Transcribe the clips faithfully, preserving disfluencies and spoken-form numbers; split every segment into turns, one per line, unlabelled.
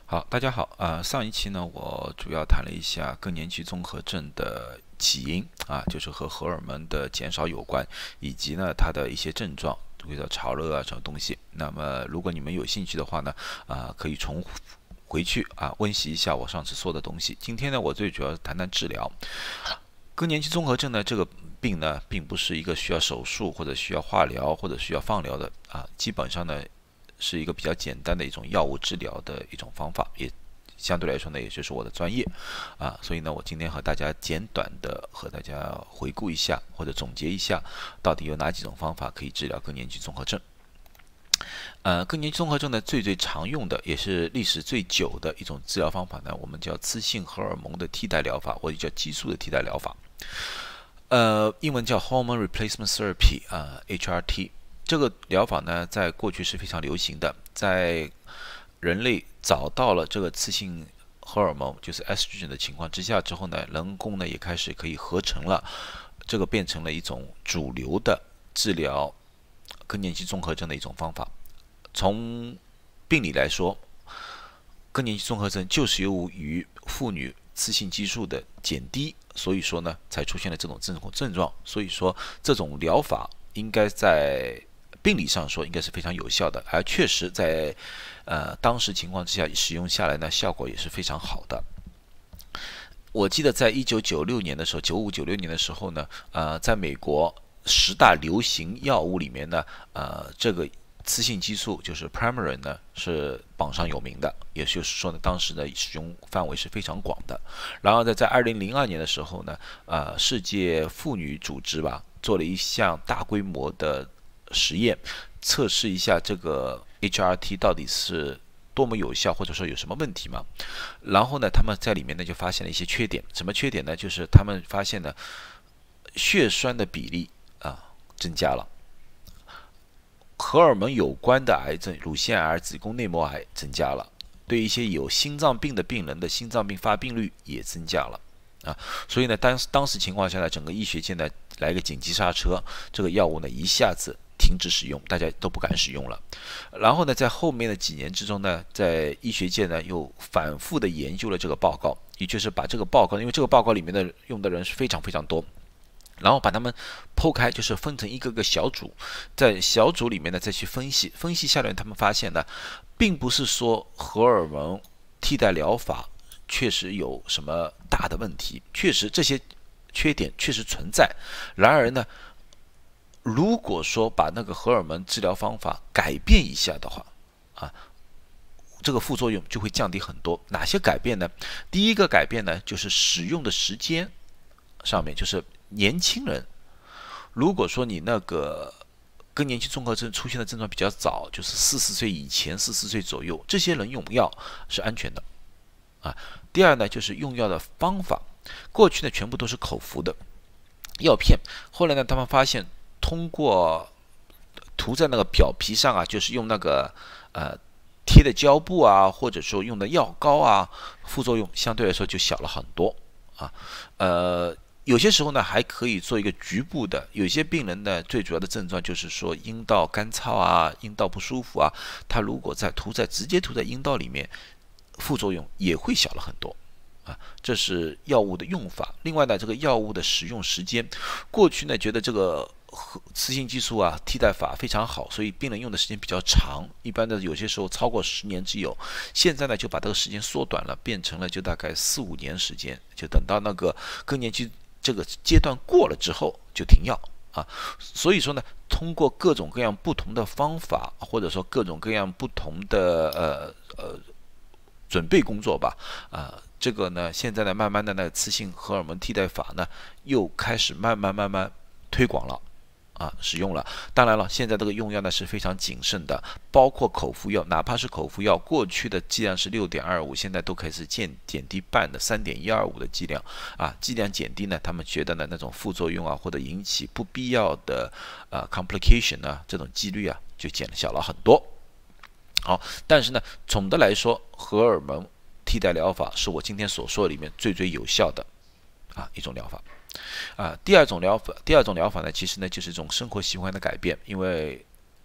好，大家好。呃，上一期呢，我主要谈了一下更年期综合症的起因啊，就是和荷尔蒙的减少有关，以及呢它的一些症状，比如说潮热啊这种东西。那么如果你们有兴趣的话呢，啊、可以重回去啊温习一下我上次说的东西。今天呢，我最主要谈谈治疗。更年期综合症呢，这个病呢，并不是一个需要手术或者需要化疗或者需要放疗的啊，基本上呢是一个比较简单的一种药物治疗的一种方法，也相对来说呢，也就是我的专业啊，所以呢，我今天和大家简短的和大家回顾一下或者总结一下，到底有哪几种方法可以治疗更年期综合症。呃，更年期综合症呢，最最常用的也是历史最久的一种治疗方法呢，我们叫雌性荷尔蒙的替代疗法，或者叫激素的替代疗法。呃，英文叫 Hormone Replacement Therapy 啊、呃、，H R T。这个疗法呢，在过去是非常流行的，在人类找到了这个雌性荷尔蒙，就是 estrogen 的情况之下之后呢，人工呢也开始可以合成了，这个变成了一种主流的治疗更年期综合症的一种方法。从病理来说，更年期综合症就是由于妇女雌性激素的减低，所以说呢，才出现了这种症症状。所以说，这种疗法应该在病理上说应该是非常有效的，而确实在呃当时情况之下使用下来呢，效果也是非常好的。我记得在一九九六年的时候，九五九六年的时候呢，呃，在美国十大流行药物里面呢，呃，这个雌性激素就是 Premarin 呢是榜上有名的，也就是说呢，当时的使用范围是非常广的。然后呢，在二零零二年的时候呢，呃，世界妇女组织吧做了一项大规模的实验，测试一下这个 H R T 到底是多么有效，或者说有什么问题嘛？然后呢，他们在里面呢就发现了一些缺点。什么缺点呢？就是他们发现呢，血栓的比例啊增加了。荷尔蒙有关的癌症，乳腺癌、子宫内膜癌增加了，对一些有心脏病的病人的心脏病发病率也增加了啊。所以呢，当当时情况下呢，整个医学界呢来个紧急刹车，这个药物呢一下子停止使用，大家都不敢使用了。然后呢，在后面的几年之中呢，在医学界呢又反复的研究了这个报告，也就是把这个报告，因为这个报告里面的用的人是非常非常多。然后把它们剖开，就是分成一个个小组，在小组里面呢再去分析，分析下来，他们发现呢，并不是说荷尔蒙替代疗法确实有什么大的问题，确实这些缺点确实存在。然而呢，如果说把那个荷尔蒙治疗方法改变一下的话，啊，这个副作用就会降低很多。哪些改变呢？第一个改变呢，就是使用的时间上面，就是年轻人，如果说你那个更年期综合症出现的症状比较早，就是四十岁以前、四十岁左右，这些人用药是安全的啊。第二呢，就是用药的方法，过去呢全部都是口服的药片，后来呢他们发现通过涂在那个表皮上啊，就是用那个呃贴的胶布啊，或者说用的药膏啊，副作用相对来说就小了很多啊。呃，有些时候呢还可以做一个局部的，有些病人呢最主要的症状就是说阴道干燥啊，阴道不舒服啊，他如果在涂在直接涂在阴道里面，副作用也会小了很多。啊，这是药物的用法。另外呢，这个药物的使用时间，过去呢觉得这个雌性激素啊替代法非常好，所以病人用的时间比较长，一般的有些时候超过十年之有。现在呢就把这个时间缩短了，变成了就大概四五年时间，就等到那个更年期这个阶段过了之后就停药啊。所以说呢，通过各种各样不同的方法，或者说各种各样不同的呃呃准备工作吧，啊、呃，这个呢，现在呢，慢慢的呢，雌性荷尔蒙替代法呢，又开始慢慢慢慢推广了。啊，使用了。当然了，现在这个用药呢是非常谨慎的，包括口服药，哪怕是口服药，过去的剂量是六点二五，现在都开始减减低半的三点一二五的剂量。啊，剂量减低呢，他们觉得呢那种副作用啊，或者引起不必要的呃 complication 呢，这种几率啊就减小了很多。好，但是呢，总的来说，荷尔蒙替代疗法是我今天所说的里面最最有效的啊一种疗法。啊，第二种疗法，第二种疗法呢，其实呢就是一种生活习惯的改变，因为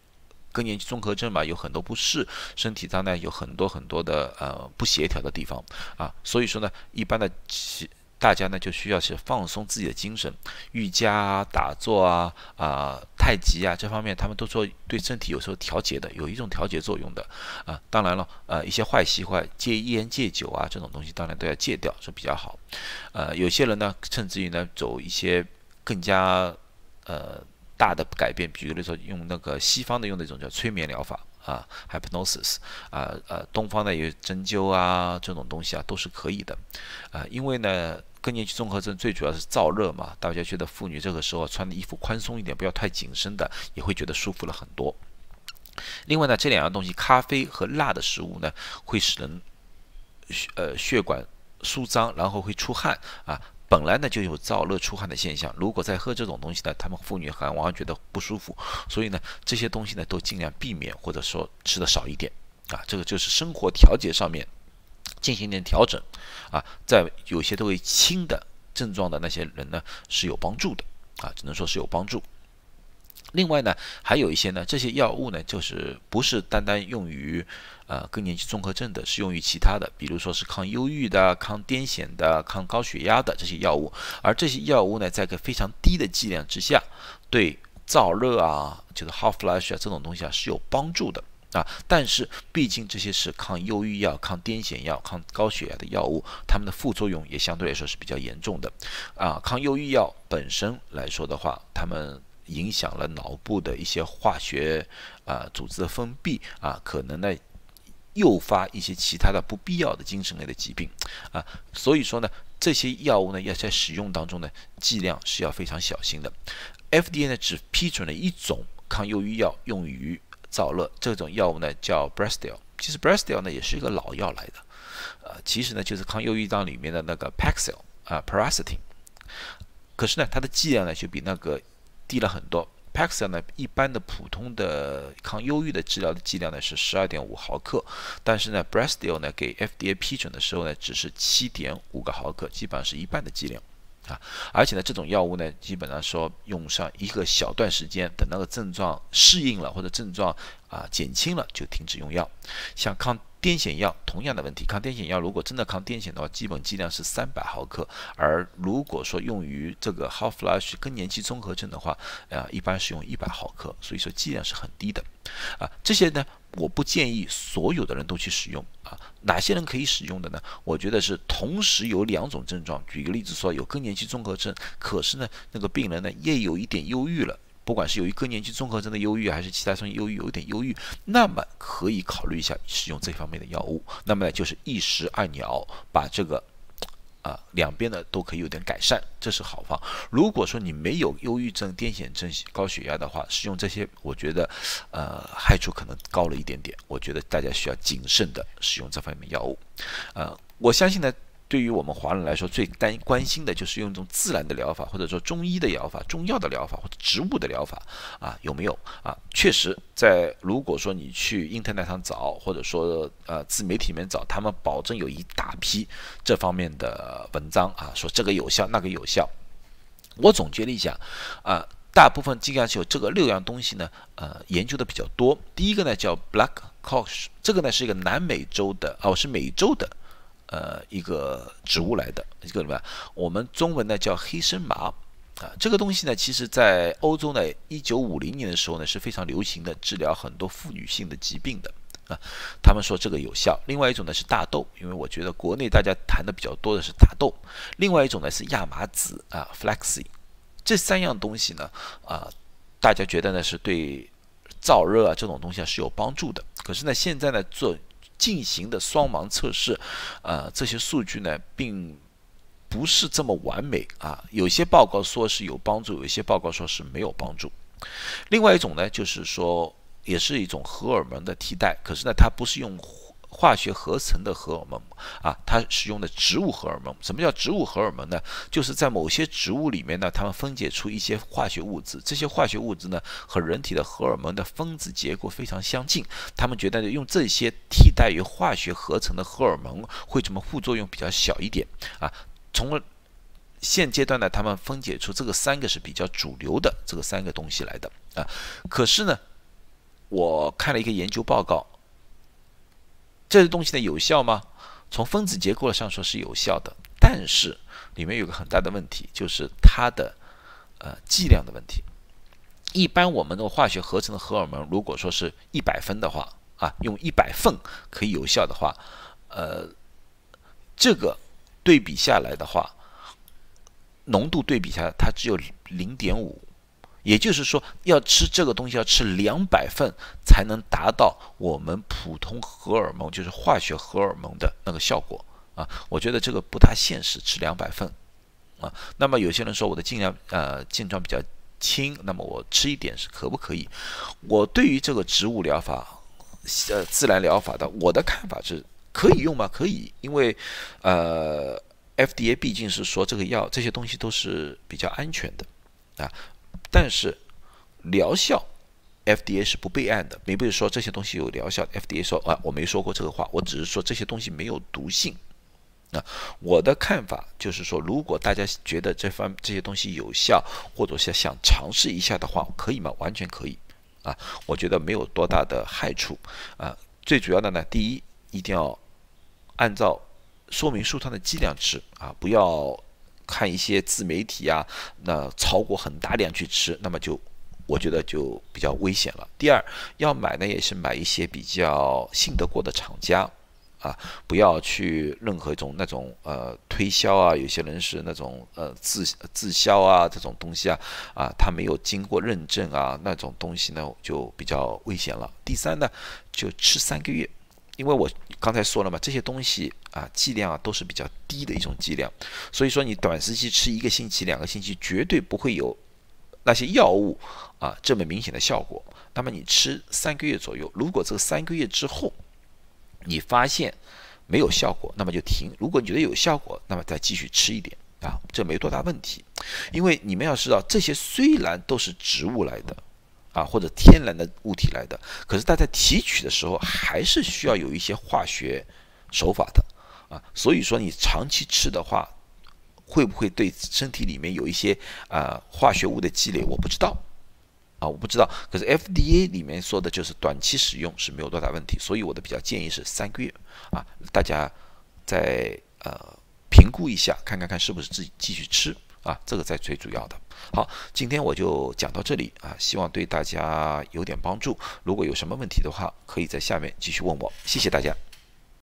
更年期综合症嘛，有很多不适，身体上呢有很多很多的呃不协调的地方啊，所以说呢，一般的大家呢就需要是放松自己的精神，瑜伽啊、打坐啊、啊、呃、太极啊这方面，他们都说对身体有时候调节的，有一种调节作用的啊。当然了，呃，一些坏习惯，戒烟戒酒啊这种东西，当然都要戒掉是比较好。呃，有些人呢，甚至于呢走一些更加呃。大的改变，比如说用那个西方的用那种叫催眠疗法啊 ，hypnosis 啊，呃，东方的有针灸啊这种东西啊都是可以的，啊，因为呢更年期综合症最主要是燥热嘛，大家觉得妇女这个时候穿的衣服宽松一点，不要太紧身的，也会觉得舒服了很多。另外呢，这两样东西，咖啡和辣的食物呢，会使人呃血管舒张，然后会出汗啊。本来呢就有燥热出汗的现象，如果再喝这种东西呢，他们妇女还往往觉得不舒服，所以呢这些东西呢都尽量避免，或者说吃的少一点啊，这个就是生活调节上面进行一点调整啊，在有些都会轻的症状的那些人呢是有帮助的啊，只能说是有帮助。另外呢，还有一些呢，这些药物呢，就是不是单单用于呃更年期综合症的，是用于其他的，比如说是抗忧郁的、抗癫痫的、抗高血压的这些药物。而这些药物呢，在个非常低的剂量之下，对燥热啊，就是 hot flash 啊这种东西啊是有帮助的啊。但是毕竟这些是抗忧郁药、抗癫痫药、抗高血压的药物，它们的副作用也相对来说是比较严重的啊。抗忧郁药本身来说的话，它们影响了脑部的一些化学啊、呃、组织的分泌啊，可能呢诱发一些其他的不必要的精神类的疾病啊，所以说呢，这些药物呢要在使用当中呢剂量是要非常小心的。F D A 呢只批准了一种抗忧郁药用于燥热，这种药物呢叫 Bristol。其实 Bristol 呢也是一个老药来的，呃，其实呢就是抗忧郁药里面的那个 Paxil 啊 Paroxetine， 可是呢它的剂量呢就比那个低了很多。Paxil 呢，一般的普通的抗忧郁的治疗的剂量呢是 十二点五毫克，但是呢 Bristol 呢给 F D A 批准的时候呢只是 七点五个毫克，基本上是一半的剂量啊。而且呢这种药物呢基本上说用上一个小段时间，等那个症状适应了或者症状啊减轻了就停止用药。像抗癫痫药同样的问题，抗癫痫药如果真的抗癫痫的话，基本剂量是三百毫克，而如果说用于这个 hot flash 更年期综合症的话，啊、呃，一般是用一百毫克，所以说剂量是很低的，啊，这些呢，我不建议所有的人都去使用啊。哪些人可以使用的呢？我觉得是同时有两种症状，举个例子说，有更年期综合症，可是呢，那个病人呢也有一点忧郁了。不管是由于更年期综合症的忧郁，还是其他种忧郁有一点忧郁，那么可以考虑一下使用这方面的药物。那么呢，就是一石二鸟，把这个啊两边呢都可以有点改善，这是好方。如果说你没有忧郁症、癫痫症、高血压的话，使用这些，我觉得呃害处可能高了一点点。我觉得大家需要谨慎的使用这方面药物。呃，我相信呢。对于我们华人来说，最担关心的就是用一种自然的疗法，或者说中医的疗法、中药的疗法或者植物的疗法啊，有没有啊？确实，在如果说你去 Internet 上找，或者说呃自媒体里面找，他们保证有一大批这方面的文章啊，说这个有效，那个有效。我总结了一下啊。大部分尽量是有这个六样东西呢，呃，研究的比较多。第一个呢叫 Black Cohosh， 这个呢是一个南美洲的，哦，是美洲的。呃，一个植物来的，一个什么？我们中文呢叫黑参麻啊。这个东西呢，其实在欧洲呢，一九五零年的时候呢是非常流行的，治疗很多妇女性的疾病的啊。他们说这个有效。另外一种呢是大豆，因为我觉得国内大家谈的比较多的是大豆。另外一种呢是亚麻籽啊 ，flaxseed。这三样东西呢，啊，大家觉得呢是对燥热啊这种东西啊是有帮助的。可是呢，现在呢做进行的双盲测试，呃，这些数据呢，并不是这么完美啊。有些报告说是有帮助，有些报告说是没有帮助。另外一种呢，就是说，也是一种荷尔蒙的替代，可是呢，它不是用化学合成的荷尔蒙啊，它使用的植物荷尔蒙。什么叫植物荷尔蒙呢？就是在某些植物里面呢，它们分解出一些化学物质，这些化学物质呢和人体的荷尔蒙的分子结构非常相近。他们觉得用这些替代于化学合成的荷尔蒙，会怎么副作用比较小一点啊？从现阶段呢，他们分解出这个三个是比较主流的这个三个东西来的啊。可是呢， 我看了一个研究报告，这个东西呢有效吗？从分子结构上说是有效的，但是里面有个很大的问题，就是它的呃剂量的问题。一般我们的化学合成的荷尔蒙，如果说是一百分的话，啊，用一百份可以有效的话，呃，这个对比下来的话，浓度对比下来，它只有零点五。也就是说，要吃这个东西要吃两百份才能达到我们普通荷尔蒙，就是化学荷尔蒙的那个效果啊。我觉得这个不大现实，吃两百份啊。那么有些人说我的尽量呃症状比较轻，那么我吃一点是可不可以？我对于这个植物疗法、呃自然疗法的，我的看法是可以用吗？可以，因为呃 F D A 毕竟是说这个药这些东西都是比较安全的啊。但是疗效 F D A 是不备案的，并不是说这些东西有疗效 ，F D A 说啊，我没说过这个话，我只是说这些东西没有毒性。啊，我的看法就是说，如果大家觉得这方这些东西有效，或者是想尝试一下的话，可以吗？完全可以。啊，我觉得没有多大的害处。啊，最主要的呢，第一，一定要按照说明书上的剂量吃啊，不要看一些自媒体啊，那超过很大量去吃，那么就我觉得就比较危险了。第二，要买呢也是买一些比较信得过的厂家啊，不要去任何一种那种呃推销啊，有些人是那种呃自自销啊这种东西啊啊，他没有经过认证啊，那种东西呢就比较危险了。第三呢，就吃三个月。因为我刚才说了嘛，这些东西啊，剂量啊都是比较低的一种剂量，所以说你短时期吃一个星期、两个星期，绝对不会有那些药物啊这么明显的效果。那么你吃三个月左右，如果这三个月之后你发现没有效果，那么就停；如果你觉得有效果，那么再继续吃一点啊，这没多大问题。因为你们要知道，这些虽然都是植物来的。啊，或者天然的物体来的，可是它在提取的时候还是需要有一些化学手法的啊，所以说你长期吃的话，会不会对身体里面有一些啊化学物的积累，我不知道啊，我不知道。可是 F D A 里面说的就是短期使用是没有多大问题，所以我的比较建议是三个月啊，大家再呃评估一下，看看看是不是自己继续吃。啊，这个才最主要的。好，今天我就讲到这里啊，希望对大家有点帮助。如果有什么问题的话，可以在下面继续问我。谢谢大家。